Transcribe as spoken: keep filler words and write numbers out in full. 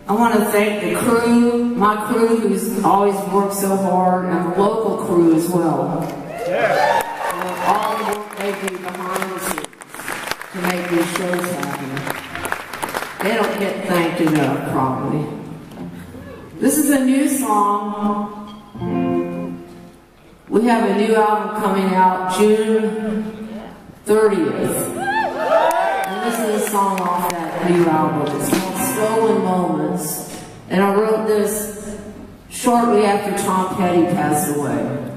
I want to thank the crew, my crew who's always worked so hard, and the local crew as well. Yeah. For all the work they do behind the scenes to make these shows happen. They don't get thanked enough, probably. This is a new song. We have a new album coming out June thirtieth. And this is a song off that new album. It's called Stolen Moments. And I wrote this shortly after Tom Petty passed away.